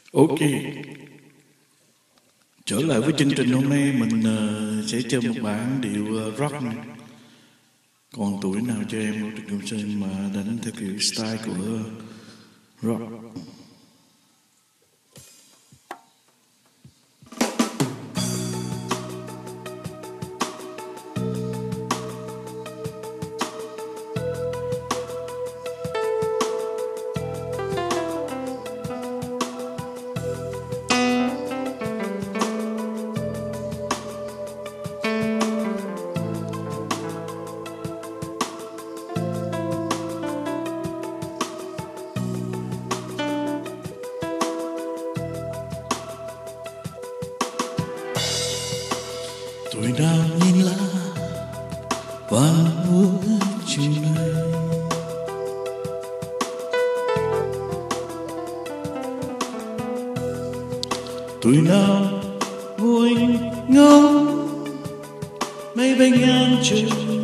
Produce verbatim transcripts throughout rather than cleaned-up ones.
Ok. Trở lại với chương trình hôm nay, mình uh, sẽ chơi một bản điệu uh, rock này. Còn tuổi nào cho em một Trịnh Công Sơn mà đánh theo kiểu style của uh, rock. Tuổi nào nhìn lá vàng úa chiều nay, tuổi nào ngồi ngóng mây bay ngang trời,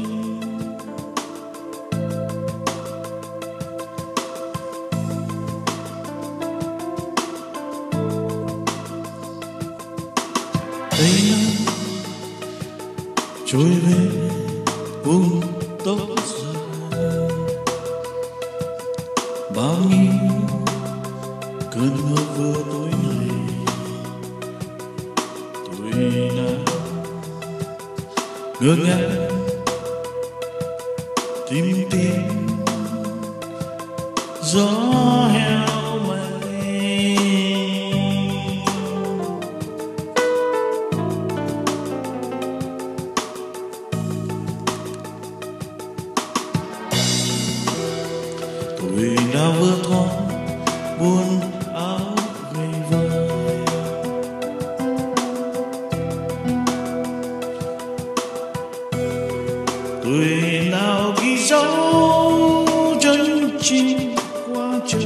tay nắng trôi về vùng tóc dài, bao nhiêu cơn mơ vừa tối nay. Tuổi nào ngơ ngác tìm tìm gió heo mây, tuổi nào vừa thoáng buồn áo gầy vai, tuổi nào ghi dấu chân chim qua trời,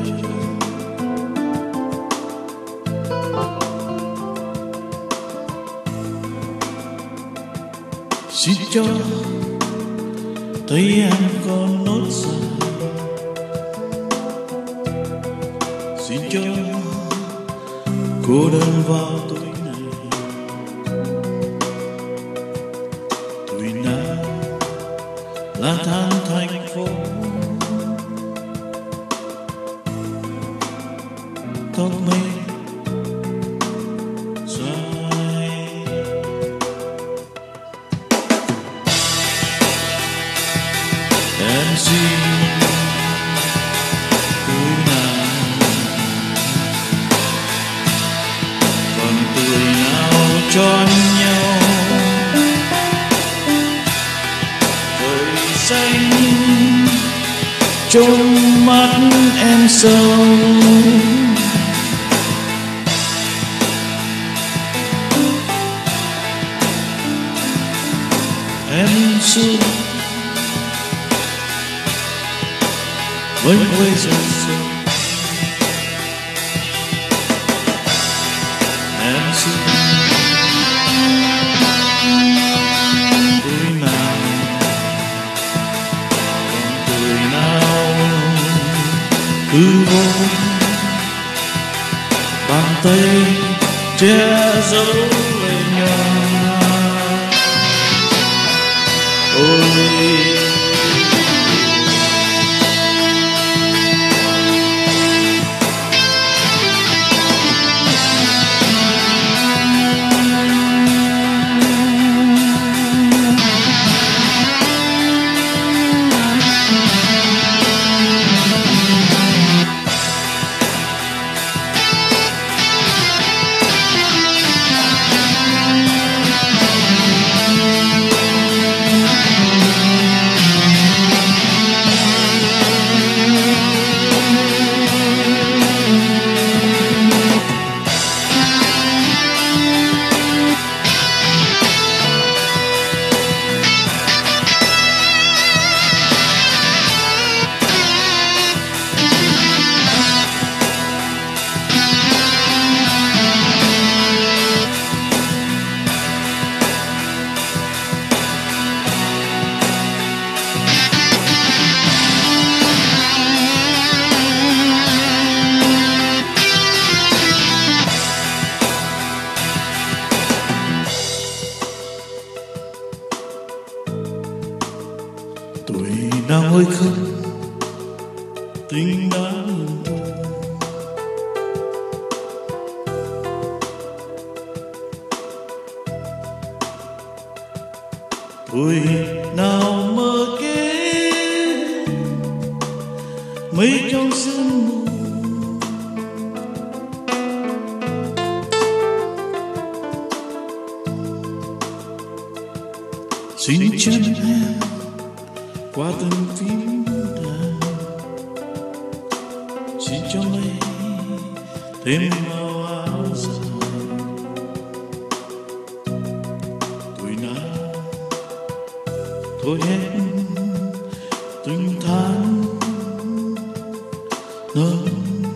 xin cho thấy em còn nốt dài, xin cho cô đơn vào tuổi này. Tuổi nào lang thang thành phố, tóc mây dài, em xin tuổi nào còn tuổi nào cho nhau trời xanh trong mắt em sâu, em xin với quê giờ sâu, em xin tuổi nào còn tuổi nào cứ vô bàn tay che giấu lời nhòa. Ôi thôi không tình đã ngừng thôi. Tuổi nào mơ kế mây trong sương mù, xin chân em qua từng phím đàn, xin cho mây thêm màu áo dài. Tuổi nào thôi hết từng tháng nâng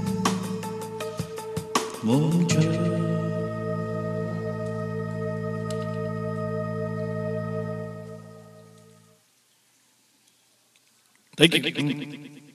mong chờ. Thank you.